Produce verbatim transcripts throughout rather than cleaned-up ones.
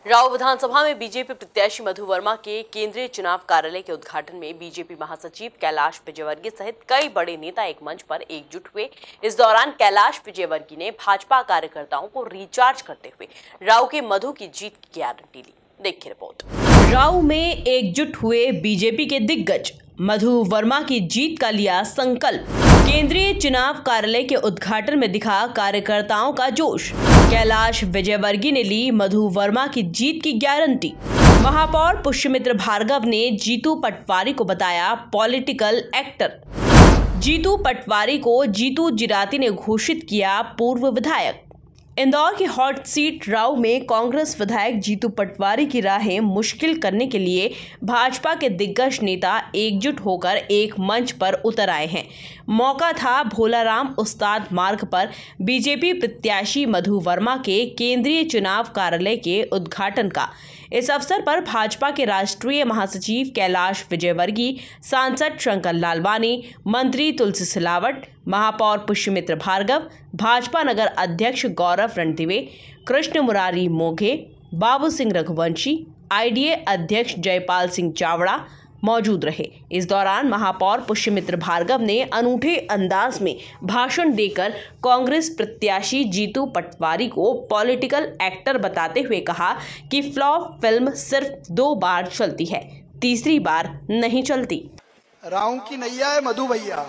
राव विधानसभा में बीजेपी प्रत्याशी मधु वर्मा के केंद्रीय चुनाव कार्यालय के उद्घाटन में बीजेपी महासचिव कैलाश विजयवर्गीय सहित कई बड़े नेता एक मंच पर एकजुट हुए। इस दौरान कैलाश विजयवर्गीय ने भाजपा कार्यकर्ताओं को रिचार्ज करते हुए राव के मधु की जीत की गारंटी ली। देखिए रिपोर्ट। राव में एकजुट हुए बीजेपी के दिग्गज, मधु वर्मा की जीत का लिया संकल्प। केंद्रीय चुनाव कार्यालय के उद्घाटन में दिखा कार्यकर्ताओं का जोश। कैलाश विजयवर्गीय ने ली मधु वर्मा की जीत की गारंटी। महापौर पुष्यमित्र भार्गव ने जीतू पटवारी को बताया पॉलिटिकल एक्टर। जीतू पटवारी को जीतू जिराती ने घोषित किया पूर्व विधायक। इंदौर की हॉट सीट राव में कांग्रेस विधायक जीतू पटवारी की राहें मुश्किल करने के लिए भाजपा के दिग्गज नेता एकजुट होकर एक मंच पर उतर आए हैं। मौका था भोलाराम उस्ताद मार्ग पर बीजेपी प्रत्याशी मधु वर्मा के केंद्रीय चुनाव कार्यालय के उद्घाटन का। इस अवसर पर भाजपा के राष्ट्रीय महासचिव कैलाश विजयवर्गीय, सांसद शंकर लालवानी, मंत्री तुलसी सिलावट, महापौर पुष्यमित्र भार्गव, भाजपा नगर अध्यक्ष गौरव रणदिवे, कृष्ण मुरारी मोघे, बाबू सिंह रघुवंशी, आईडीए अध्यक्ष जयपाल सिंह चावड़ा मौजूद रहे। इस दौरान महापौर पुष्यमित्र भार्गव ने अनूठे अंदाज में भाषण देकर कांग्रेस प्रत्याशी जीतू पटवारी को पॉलिटिकल एक्टर बताते हुए कहा कि फ्लॉप फिल्म सिर्फ दो बार चलती है, तीसरी बार नहीं चलती। राव की नैया है मधु भैया,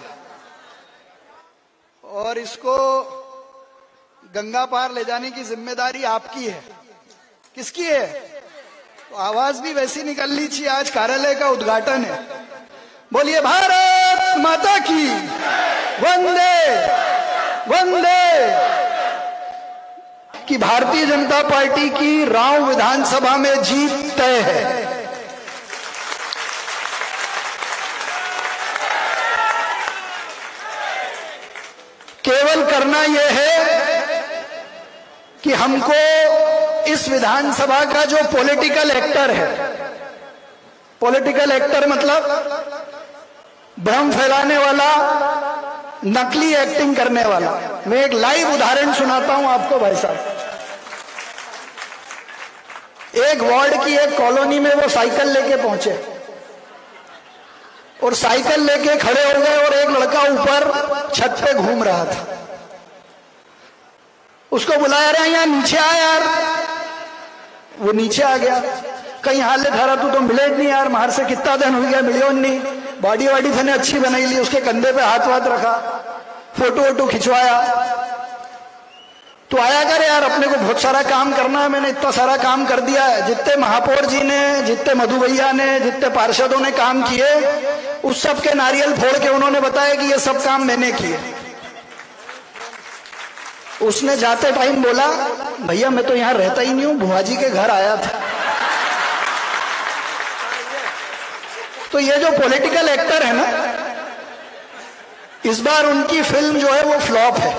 और इसको गंगा पार ले जाने की जिम्मेदारी आपकी है। किसकी है? तो आवाज भी वैसी निकलनी चाहिए। आज कार्यालय का उद्घाटन है। बोलिए भारत माता की वंदे वंदे। कि भारतीय जनता पार्टी की राव विधानसभा में जीत तय है। केवल करना यह है कि हमको इस विधानसभा का जो पॉलिटिकल एक्टर है, पॉलिटिकल एक्टर मतलब भ्रम फैलाने वाला, नकली एक्टिंग करने वाला। मैं एक लाइव उदाहरण सुनाता हूं आपको भाई साहब। एक वार्ड की एक कॉलोनी में वो साइकिल लेके पहुंचे और साइकिल लेके खड़े हो गए और एक लड़का ऊपर छत पे घूम रहा था। उसको बुलाया रहा, यहाँ नीचे आ यार। वो नीचे आ गया। कहीं हाल थारा तू तो मिले नहीं यार, बाहर से कितना दिन हो गया मिलियो नहीं। बॉडी वाडी थने अच्छी बनाई ली। उसके कंधे पे हाथ वाथ रखा, फोटो वोटो खिंचवाया। तो आया कर यार, अपने को बहुत सारा काम करना है। मैंने इतना सारा काम कर दिया है। जितने महापौर जी ने, जितने मधु भैया ने, जितने पार्षदों ने काम किए, उस सब के नारियल फोड़ के उन्होंने बताया कि ये सब काम मैंने किए। उसने जाते टाइम बोला, भैया मैं तो यहां रहता ही नहीं हूं, बुआ जी के घर आया था। तो ये जो पॉलिटिकल एक्टर है ना, इस बार उनकी फिल्म जो है वो फ्लॉप है।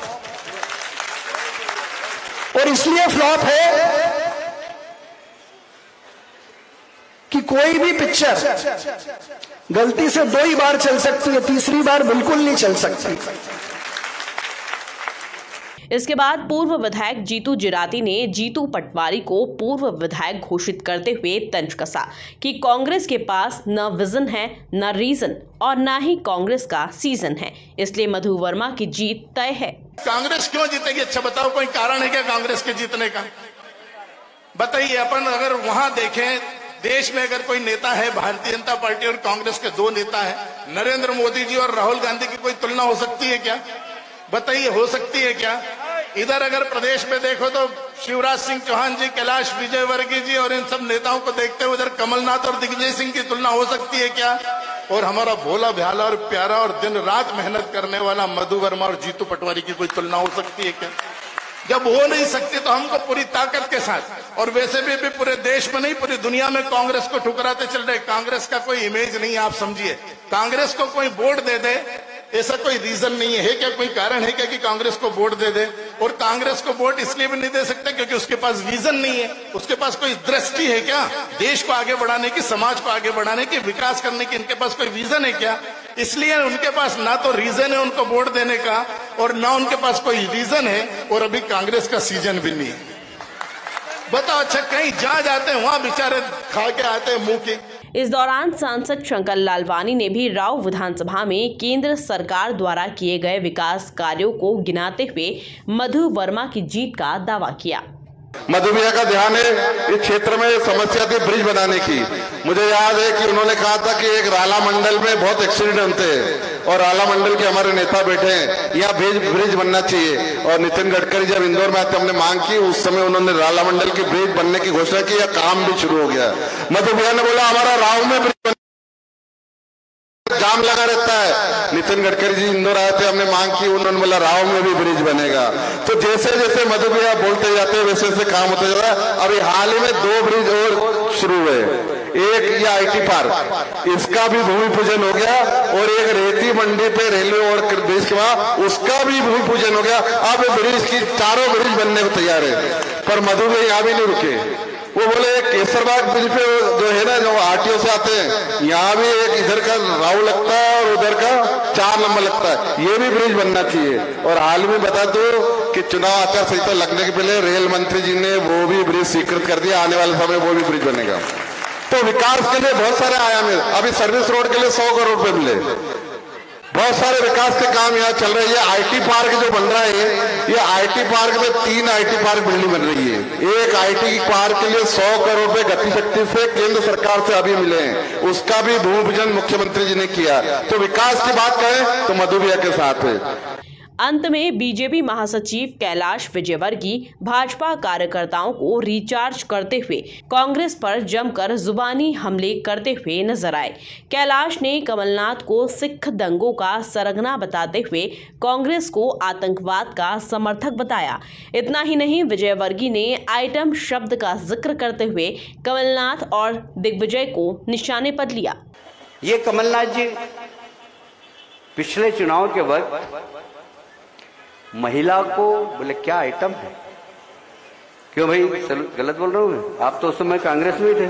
और इसलिए फ्लॉप है कि कोई भी पिक्चर गलती से दो ही बार चल सकती है, तीसरी बार बिल्कुल नहीं चल सकती। इसके बाद पूर्व विधायक जीतू जिराती ने जीतू पटवारी को पूर्व विधायक घोषित करते हुए तंज कसा कि कांग्रेस के पास न विजन है, न रीजन और न ही कांग्रेस का सीजन है, इसलिए मधु वर्मा की जीत तय है। कांग्रेस क्यों जीतेगी? अच्छा बताओ, कोई कारण है क्या कांग्रेस के जीतने का? बताइए। अपन अगर वहां देखें, देश में अगर कोई नेता है, भारतीय जनता पार्टी और कांग्रेस के दो नेता है, नरेंद्र मोदी जी और राहुल गांधी की कोई तुलना हो सकती है क्या? बताइए, हो सकती है क्या? इधर अगर प्रदेश में देखो तो शिवराज सिंह चौहान जी, कैलाश विजयवर्गीय जी और इन सब नेताओं को देखते हुए उधर कमलनाथ और दिग्विजय सिंह की तुलना हो सकती है क्या? और हमारा भोला भ्याला और प्यारा और दिन रात मेहनत करने वाला मधु वर्मा और जीतू पटवारी की कोई तुलना हो सकती है क्या? जब हो नहीं सकती तो हमको पूरी ताकत के साथ, और वैसे भी, भी पूरे देश में नहीं पूरी दुनिया में कांग्रेस को ठुकराते चल रहे। कांग्रेस का कोई इमेज नहीं, आप समझिए। कांग्रेस को कोई वोट दे दे, ऐसा कोई रीजन नहीं है, है क्या? कोई कारण है क्या कि कांग्रेस को वोट दे दे? और कांग्रेस को वोट इसलिए भी नहीं दे सकते क्योंकि उसके पास विजन नहीं है, उसके पास कोई दृष्टि है क्या देश को आगे बढ़ाने की, समाज को आगे बढ़ाने की, विकास करने की? इनके पास कोई विजन है क्या? इसलिए उनके पास ना तो रीजन है उनको वोट देने का, और ना उनके पास कोई रीजन है, और अभी कांग्रेस का सीजन भी नहीं है। बताओ अच्छा, कहीं जहाँ जाते हैं वहाँ बेचारे खा के आते हैं मुंह की। इस दौरान सांसद शंकर लालवानी ने भी राव विधानसभा में केंद्र सरकार द्वारा किए गए विकास कार्यों को गिनाते हुए मधु वर्मा की जीत का दावा किया। मधु भैया का ध्यान है इस क्षेत्र में समस्या थी ब्रिज बनाने की। मुझे याद है कि उन्होंने कहा था कि एक राला मंडल में बहुत एक्सीडेंट होते हैं और राला मंडल के हमारे नेता बैठे हैं, यहाँ ब्रिज ब्रिज बनना चाहिए। और नितिन गडकरी जब इंदौर में आते हमने मांग की, उस समय उन्होंने राला मंडल की ब्रिज बनने की घोषणा की, या काम भी शुरू हो गया। मधु भैया ने बोला हमारा राव में ब्रिज जाम लगा रहता है। नितिन गडकरी जी इंदौर आए थे, हमने मांग की, उन्होंने बोला राव में भी ब्रिज बनेगा। तो जैसे जैसे मधु भैया बोलते जाते हैं वैसे वैसे काम होता जा रहा है। अभी हाल ही में दो ब्रिज और शुरू हुए, एक ये आईटी पार्क, इसका भी भूमि पूजन हो गया, और एक रेती मंडी पे रेलवे और ब्रिज के वहां उसका भी भूमि पूजन हो गया। अब ब्रिज की चारों ब्रिज बनने को तैयार है। पर मधु भैया यहाँ भी नहीं रुके, वो बोले केसरबाग ब्रिज पे जो है ना, जो आरटीओ से आते हैं, यहाँ भी एक इधर का राव लगता है और उधर का चार नंबर लगता है, ये भी ब्रिज बनना चाहिए। और हाल में बता दो कि चुनाव आचार संहिता लगने के पहले रेल मंत्री जी ने वो भी ब्रिज स्वीकृत कर दिया, आने वाले समय वो भी ब्रिज बनेगा। तो विकास के लिए बहुत सारे आयाम है। अभी सर्विस रोड के लिए सौ करोड़ रुपए मिले, बहुत सारे विकास के काम यहाँ चल रहे हैं। आईटी पार्क जो बन रहा है, ये आईटी पार्क में तीन आईटी पार्क बिल्डिंग बन रही है। एक आईटी पार्क के लिए सौ करोड़ रुपए गति शक्ति से केंद्र सरकार से अभी मिले हैं, उसका भी भूमि पूजन मुख्यमंत्री जी ने किया। तो विकास की बात करें तो मधु भैया के साथ है। अंत में बीजेपी महासचिव कैलाश विजयवर्गीय भाजपा कार्यकर्ताओं को रिचार्ज करते हुए कांग्रेस पर जमकर जुबानी हमले करते हुए नजर आए। कैलाश ने कमलनाथ को सिख दंगों का सरगना बताते हुए कांग्रेस को आतंकवाद का समर्थक बताया। इतना ही नहीं, विजयवर्गीय ने आइटम शब्द का जिक्र करते हुए कमलनाथ और दिग्विजय को निशाने पर लिया। ये कमलनाथ जी पिछले चुनाव के वक्त महिला को बोले क्या आइटम है, क्यों भाई गलत बोल रहा हूँ? आप तो उस समय कांग्रेस में ही थे।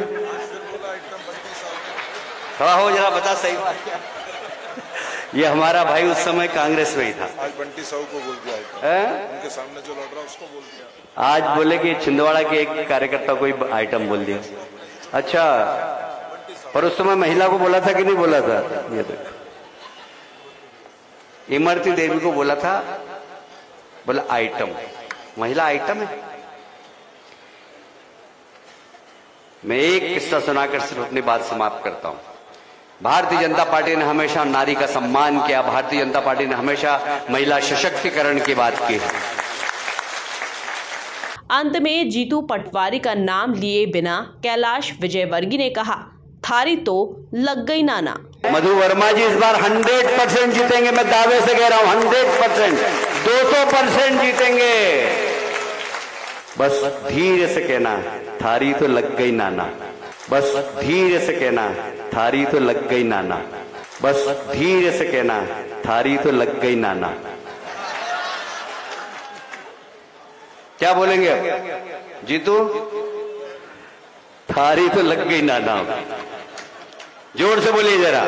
खड़ा हो जरा, बता सही बात क्या। ये हमारा भाई उस समय कांग्रेस में ही था। आज बंटी साहू को बोल दिया, उनके सामने जो लड़ रहा उसको बोल दिया। आज बोले कि छिंदवाड़ा के एक कार्यकर्ता को ही आइटम बोल दिया। अच्छा, पर उस समय महिला को बोला था कि नहीं बोला था? ये देखो, इमरती देवी को बोला था, बोला आइटम, महिला आइटम है। मैं एक किस्सा सुनाकर सिर्फ अपनी बात समाप्त करता हूं। भारतीय जनता पार्टी ने हमेशा नारी का सम्मान किया, भारतीय जनता पार्टी ने हमेशा महिला सशक्तिकरण की बात की है। अंत में जीतू पटवारी का नाम लिए बिना कैलाश विजयवर्गीय ने कहा, थारी तो लग गई नाना। मधु वर्मा जी इस बार हंड्रेड परसेंट जीतेंगे, मैं दावे से कह रहा हूं, हंड्रेड परसेंट, दो सौ परसेंट जीतेंगे। बस धीरे से कहना, थारी तो लग गई नाना। बस धीरे से कहना, थारी तो लग गई नाना। बस धीरे से कहना, थारी तो लग गई नाना। क्या बोलेंगे अब? जीतू, थारी तो लग गई नाना। जोर से बोलिए जरा,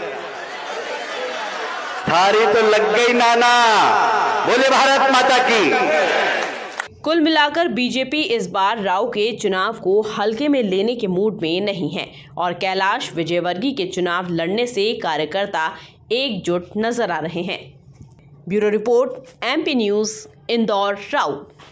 थारी तो लग गई नाना। बोले भारत माता की। कुल मिलाकर बीजेपी इस बार राव के चुनाव को हल्के में लेने के मूड में नहीं है और कैलाश विजयवर्गीय के चुनाव लड़ने से कार्यकर्ता एकजुट नजर आ रहे हैं। Bureau report, MP news, Indore. Rao.